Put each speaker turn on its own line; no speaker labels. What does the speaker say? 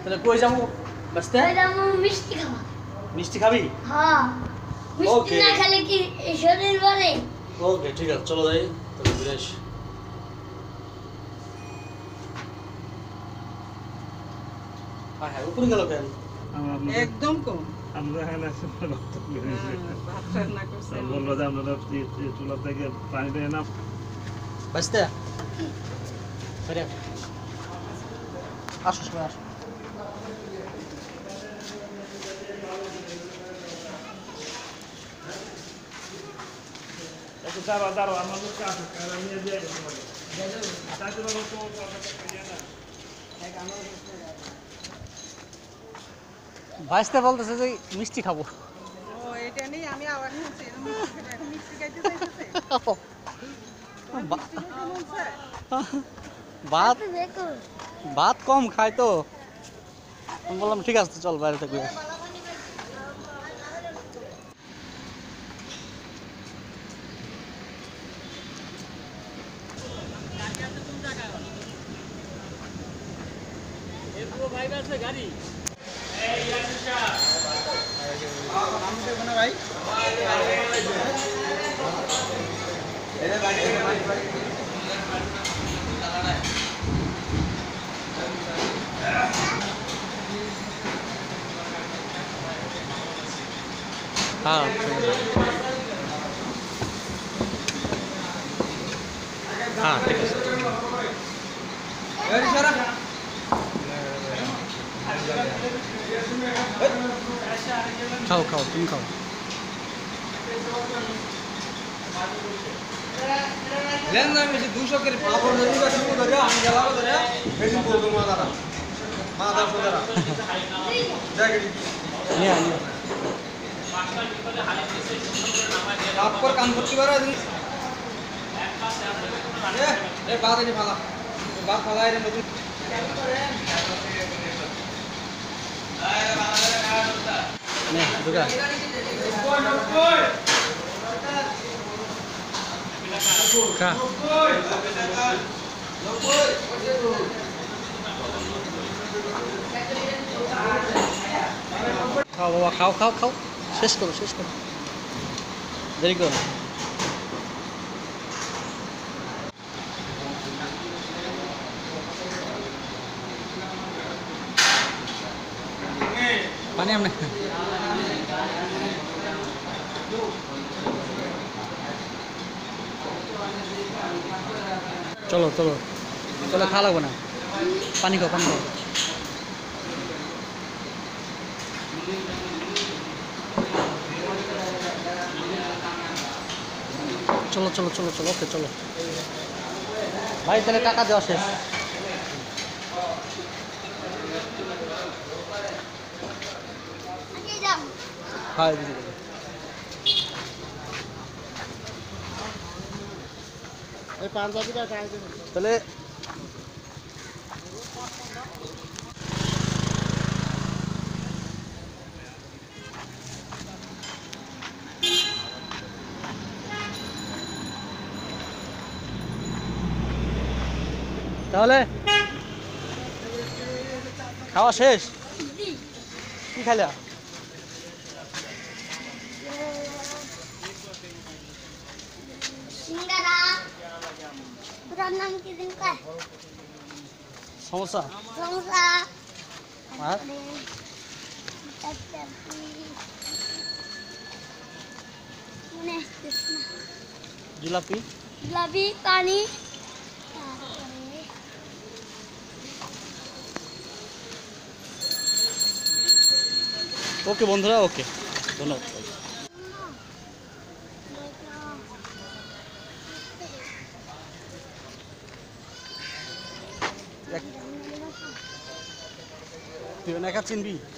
তাহলে কই যাবো বাসতে?
মিষ্টি খাবো।
মিষ্টি খাবি?
হ্যাঁ, মিষ্টি না খেলে কি শরীর বাড়ে?
ওকে ঠিক আছে, চলো যাই তাহলে ঘুরে আসি। হ্যাঁ, উপরে গেল কেন?
একদম কম।
আমরা এখানে বললো যে আমরা চুলা থেকে পানি দেয় না
বাসতে আসো সবাই আসো।
একটু দাঁড়াও দাঁড়াও আমার লোকটা আসুক আর আমি দিয়ে তাকে বলো তো
ভাইস্তে বলতেছে যে মিষ্টি খাবো।
ও এটা নেই, আমি আবার শুনছি মিষ্টি খাইতে চাইতেছে।
ভাত ভাত কম খায় তো, আমি বললাম ঠিক আছে চল বাইরে থেকে। গাড়ি हाँ हाँ ठीक है खाओ खाओ तुम खाओ।
लेन ना मुझे 200 के पापड़ नहीं का शुरू कर हम जलाओ तो यार बेटी बोल दूंगा दादा हां 10 जरा जैकेट
नहीं आनी
आप पर काम करती बार ए बात नहीं फाला बात फाला है रे
नहीं दुका का खाओ बाबा खाओ खाओ खाओ शेष करो देरी करो। पानी हमने चलो चलो चलो खा लगो ना पानी खाओ चलो चलो चलो चलो ओके चलो भाई तेरे टाका देওয়া শেষ। हाँ তাহলে তাহলে খাওয়া শেষ? কি খাইলা?
সিঙ্গারা পুরার নাম কি দিন কয়?
সমোসা
সমোসা
আর জিলাপি
জিলাপি পানি
ওকে বন্ধুরা ওকে ধন্যবাদ। তুই একা চিনবি?